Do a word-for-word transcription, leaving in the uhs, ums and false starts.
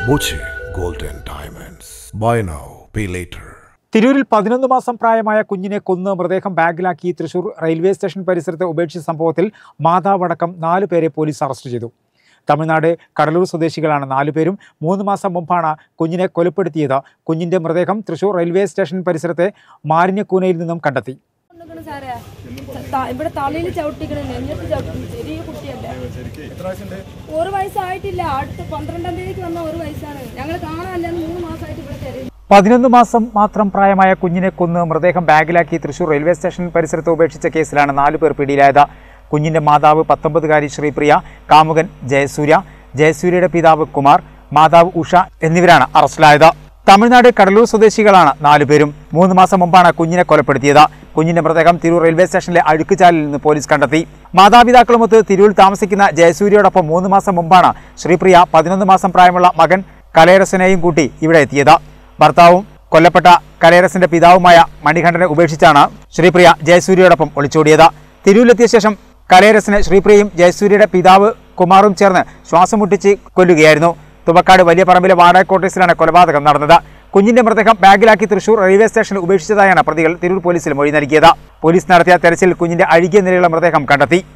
Boche Gold and Diamonds. Buy now, pay later. തിരൂരിൽ പതിനൊന്ന് മാസം പ്രായമായ കുഞ്ഞിനെ കൊന്ന് മൃതദേഹം ബാഗിലാക്കി തൃശൂർ റെയിൽവേ സ്റ്റേഷൻ പരിസരത്ത് ഉപേക്ഷിച്ച സംഭവത്തിൽ മാതാവടക്കം നാലു പേരെ പോലീസ് അറസ്റ്റ് ചെയ്തു. തമിഴ്നാട് കടലൂർ സ്വദേശികളാണ് നാലുപേരും. മൂന്ന് മാസം മുമ്പാണ് കുഞ്ഞിനെ കൊലപ്പെടുത്തിയത്. കുഞ്ഞിന്റെ മൃതദേഹം തൃശൂർ റെയിൽവേ സ്റ്റേഷൻ പരിസരത്തെ മാലിന്യക്കൂനയിൽ നിന്നും കണ്ടെത്തി. ഇവിടെ തലയിൽ ചവിട്ടിക്കണം, നെഞ്ഞത്ത് ചവിട്ടിക്കണം. ചെറിയ കുട്ടിയല്ല, ഒരു വയസ്സായിട്ടില്ല. അടുത്ത പന്ത്രണ്ടാം തീയതിക്ക് വന്ന ഒരു വയസ്സാണ്. ഞങ്ങൾ കാണാനല്ല, മൂന്ന് മാസമായിട്ട് ഇവിടെ തരും. പതിനൊന്ന് മാസം മാത്രം പ്രായമായ കുഞ്ഞിനെ കൊന്ന് മൃതദേഹം ബാഗിലാക്കി തൃശൂർ റെയിൽവേ സ്റ്റേഷൻ പരിസരത്ത് ഉപേക്ഷിച്ച കേസിലാണ് നാലു പേർ പിടിയിലായത്. കുഞ്ഞിന്റെ മാതാവ് പത്തൊമ്പതുകാരി ശ്രീപ്രിയ, കാമുകൻ ജയസൂര്യ, ജയസൂര്യയുടെ പിതാവ് കുമാർ, മാതാവ് ഉഷ എന്നിവരാണ് അറസ്റ്റിലായത്. തമിഴ്നാട് കടലൂർ സ്വദേശികളാണ് നാലുപേരും. മൂന്ന് മാസം മുമ്പാണ് കുഞ്ഞിനെ കൊലപ്പെടുത്തിയത്. കുഞ്ഞിന്റെ മൃതദേഹം തിരൂർ റെയിൽവേ സ്റ്റേഷനിലെ അഴുക്കുചാലിൽ നിന്ന് പോലീസ് കണ്ടെത്തി. മാതാപിതാക്കളുമൊത്ത് തിരൂരിൽ താമസിക്കുന്ന ജയസൂര്യയോടൊപ്പം മൂന്ന് മാസം മുമ്പാണ് ശ്രീപ്രിയ പതിനൊന്ന് മാസം പ്രായമുള്ള മകൻ കലേരസനെയും കൂട്ടി ഇവിടെ എത്തിയത്. ഭർത്താവും കൊല്ലപ്പെട്ട കലേരസിന്റെ പിതാവുമായ മണികണ്ഠനെ ഉപേക്ഷിച്ചാണ് ശ്രീപ്രിയ ജയസൂര്യയോടൊപ്പം ഒളിച്ചോടിയത്. തിരൂരിലെത്തിയ ശേഷം കലേരസിനെ ശ്രീപ്രിയയും ജയസൂര്യയുടെ പിതാവ് കുമാറും ചേർന്ന് ശ്വാസം മുട്ടിച്ച് കൊല്ലുകയായിരുന്നു. തുവക്കാട് വലിയ പറമ്പിലെ വാടക ക്വാർട്ടേഴ്സിലാണ് കൊലപാതകം നടന്നത്. കുഞ്ഞിന്റെ മൃതദേഹം ബാഗിലാക്കി തൃശൂർ റെയിൽവേ സ്റ്റേഷനിൽ ഉപേക്ഷിച്ചതായാണ് പ്രതികൾ തിരൂർ പോലീസിൽ മൊഴി നൽകിയത്. പോലീസ് നടത്തിയ തെരച്ചിൽ കുഞ്ഞിന്റെ അഴുകിയ നിലയിലുള്ള മൃതദേഹം കണ്ടെത്തി.